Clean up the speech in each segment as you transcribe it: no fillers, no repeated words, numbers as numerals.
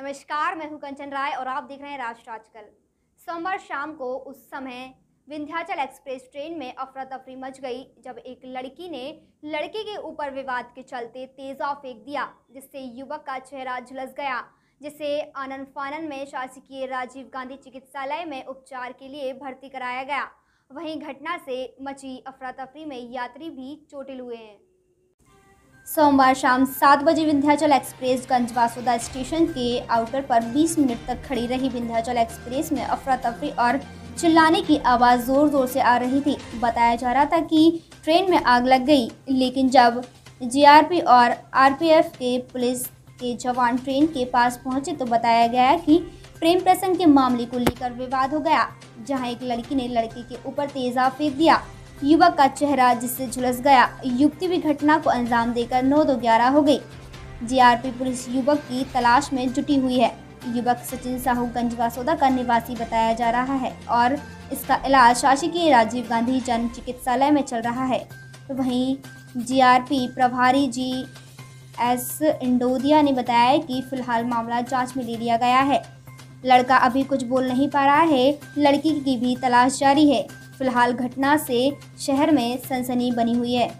नमस्कार, मैं हूं कंचन राय और आप देख रहे हैं राष्ट्र आजकल। सोमवार शाम को उस समय विंध्याचल एक्सप्रेस ट्रेन में अफरा तफरी मच गई जब एक लड़की ने लड़के के ऊपर विवाद के चलते तेजाब फेंक दिया, जिससे युवक का चेहरा झुलस गया, जिसे आनन फानन में शासकीय राजीव गांधी चिकित्सालय में उपचार के लिए भर्ती कराया गया। वहीं घटना से मची अफरा तफरी में यात्री भी चोटिल हुए हैं। सोमवार शाम 7 बजे विंध्याचल एक्सप्रेस गंजवासुदा स्टेशन के आउटर पर 20 मिनट तक खड़ी रही। विंध्याचल एक्सप्रेस में अफरा तफरी और चिल्लाने की आवाज़ ज़ोर ज़ोर से आ रही थी। बताया जा रहा था कि ट्रेन में आग लग गई, लेकिन जब जीआरपी और आरपीएफ के पुलिस के जवान ट्रेन के पास पहुंचे तो बताया गया कि प्रेम प्रसंग के मामले को लेकर विवाद हो गया, जहां एक लड़की ने लड़के के ऊपर तेजाब फेंक दिया। युवक का चेहरा जिससे झुलस गया। युवती भी घटना को अंजाम देकर 9-11 हो गई। जीआरपी पुलिस युवक की तलाश में जुटी हुई है। युवक सचिन साहू गंजवासुदा का निवासी बताया जा रहा है और इसका इलाज शासकीय राजीव गांधी जन चिकित्सालय में चल रहा है। तो वहीं जीआरपी प्रभारी GS इंडोदिया ने बताया कि फिलहाल मामला जांच में ले लिया गया है। लड़का अभी कुछ बोल नहीं पा रहा है। लड़की की भी तलाश जारी है। फिलहाल घटना से शहर में सनसनी बनी हुई है।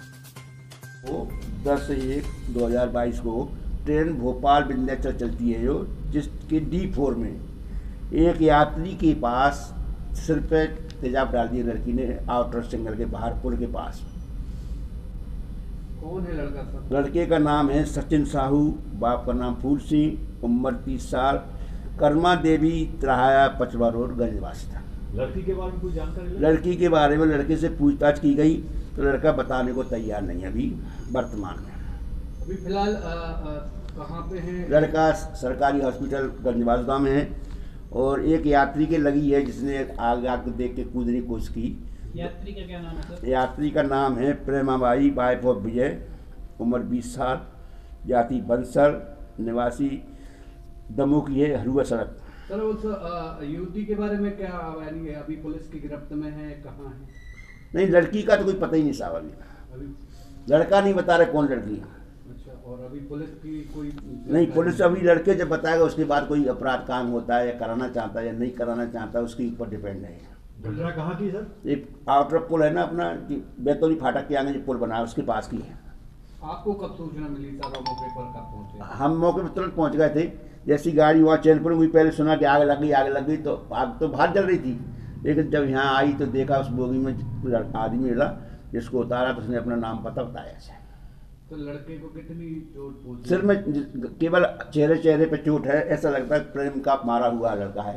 10/1/2022 को ट्रेन भोपाल विंध्याचल चलती है जिसके D4 में एक यात्री के पास सिर पे तेजाब डाल दिया लड़की ने, आउटर सिंगल के बाहर पुल के पास। कौन है लड़का सर? लड़के का नाम है सचिन साहू, बाप का नाम फूल सिंह, उम्र 30 साल, कर्मा देवी, त्राया, पचवा रोड, गंजवासुदा। लड़की के बारे में कोई जानकारी? लड़की के बारे में लड़के से पूछताछ की गई तो लड़का बताने को तैयार नहीं है अभी वर्तमान में। अभी फिलहाल कहाँ पे है? लड़का सरकारी हॉस्पिटल गंजवासुदा में है और एक यात्री के लगी है जिसने आग को देख के कूदने की कोशिश की। यात्री का क्या नाम है सर? यात्री का नाम है प्रेमाबाई, वाइफ ऑफ विजय, उम्र 20 साल, जाति बंसल, निवासी दमोह की है, हरुआ सड़क। सर उस युवती के बारे में क्या यानी है? अभी पुलिस की गिरफ्त में है, कहाँ है? नहीं, लड़की का तो कोई पता ही नहीं साहब अभी लड़का नहीं बता रहे कौन लड़की है। अच्छा, और अभी पुलिस की कोई नहीं, पुलिस अभी लड़के जब बताएगा उसके बाद कोई अपराध काम होता है या कराना चाहता है या नहीं कराना चाहता है उसके ऊपर डिपेंड है। घटना कहाँ की सर? एक आउटर पुल है ना अपना बैतौली फाटक के आगे जो पुल बना है उसके पास की है। आपको कब सूचना मिली सर? मौके पर कब पहुँचे? हम मौके पर तुरंत पहुँच गए थे। जैसी गाड़ी वहाँ चैनपुर हुई, पहले सुना कि आग लग गई तो आग तो बाहर जल रही थी, लेकिन जब यहाँ आई तो देखा उस बोगी में आदमी मिला, जिसको उतारा तो उसने अपना नाम पता बताया। तो लड़के को कितनी चोट पहुंची? सिर में केवल चेहरे पे चोट है, ऐसा लगता है प्रेम का मारा हुआ लड़का है।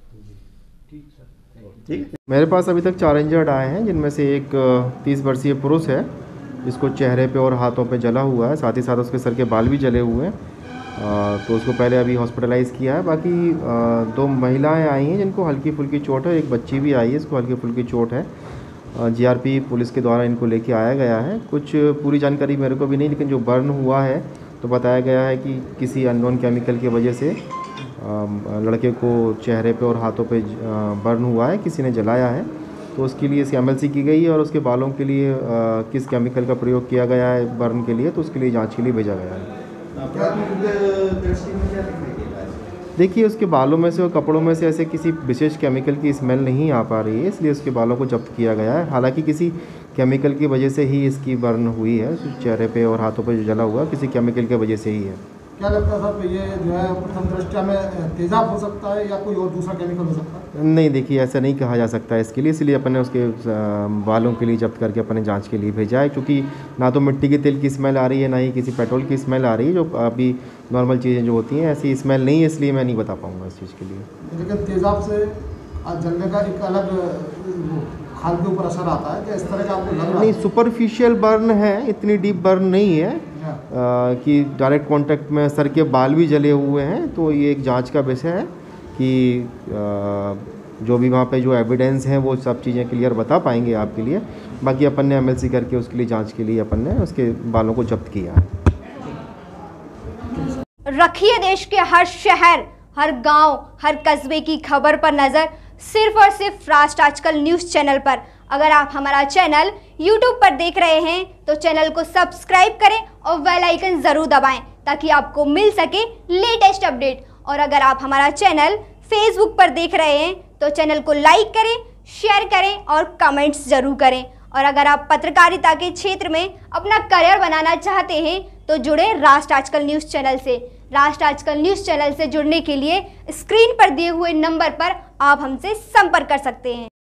ठीक सर, ठीक। मेरे पास अभी तक 4 इंजर्ड आए हैं, जिनमें से एक 30 वर्षीय पुरुष है जिसको चेहरे पे और हाथों पे जला हुआ है, साथ ही साथ उसके सर के बाल भी जले हुए हैं। तो उसको पहले अभी हॉस्पिटलाइज़ किया है। बाकी 2 महिलाएं आई हैं जिनको हल्की फुल्की चोट है, एक बच्ची भी आई है, इसको हल्की फुल्की चोट है। जीआरपी पुलिस के द्वारा इनको लेके आया गया है। कुछ पूरी जानकारी मेरे को भी नहीं, लेकिन जो बर्न हुआ है तो बताया गया है कि किसी अननोन केमिकल की वजह से लड़के को चेहरे पे और हाथों पे बर्न हुआ है, किसी ने जलाया है। तो उसके लिए CMLC की गई है और उसके बालों के लिए किस केमिकल का प्रयोग किया गया है बर्न के लिए, तो उसके लिए जाँच के लिए भेजा गया है। देखिए, उसके बालों में से और कपड़ों में से ऐसे किसी विशेष केमिकल की स्मेल नहीं आ पा रही है, इसलिए उसके बालों को जब्त किया गया है। हालांकि किसी केमिकल की वजह से ही इसकी बर्न हुई है, चेहरे पे और हाथों पे जो जला हुआ किसी केमिकल की वजह से ही है। क्या लगता है सर, ये जो है प्रथम दृष्टया में तेजाब हो सकता है या कोई और दूसरा केमिकल हो सकता है? नहीं, देखिए ऐसा नहीं कहा जा सकता है इसके लिए, इसलिए अपन ने उसके बालों के लिए जब्त करके अपने जांच के लिए भेजा है। क्योंकि ना तो मिट्टी के तेल की स्मेल आ रही है, ना ही किसी पेट्रोल की स्मेल आ रही है, जो अभी नॉर्मल चीज़ें जो होती हैं ऐसी स्मेल नहीं है, इसलिए मैं नहीं बता पाऊँगा इस चीज़ के लिए। लेकिन तेजाब से जलने का एक अलग खाल के ऊपर असर आता है, क्या इस तरह का आपको लग रहा है? नहीं, सुपरफिशियल बर्न है, इतनी डीप बर्न नहीं है कि डायरेक्ट कांटेक्ट में सर के बाल भी जले हुए हैं। तो ये एक जांच का विषय है कि जो भी वहाँ पे जो एविडेंस हैं वो सब चीज़ें क्लियर बता पाएंगे आपके लिए। बाकी अपन ने MLC करके उसके लिए जांच के लिए अपन ने उसके बालों को जब्त किया है। रखिए देश के हर शहर, हर गांव, हर कस्बे की खबर पर नजर, सिर्फ और सिर्फ राष्ट्र आजकल न्यूज़ चैनल पर। अगर आप हमारा चैनल YouTube पर देख रहे हैं तो चैनल को सब्सक्राइब करें और बेल आइकन जरूर दबाएं ताकि आपको मिल सके लेटेस्ट अपडेट। और अगर आप हमारा चैनल फेसबुक पर देख रहे हैं तो चैनल को लाइक करें, शेयर करें और कमेंट्स जरूर करें। और अगर आप पत्रकारिता के क्षेत्र में अपना करियर बनाना चाहते हैं तो जुड़े राष्ट्र आजकल न्यूज़ चैनल से। राष्ट्र आजकल न्यूज़ चैनल से जुड़ने के लिए स्क्रीन पर दिए हुए नंबर पर आप हमसे संपर्क कर सकते हैं।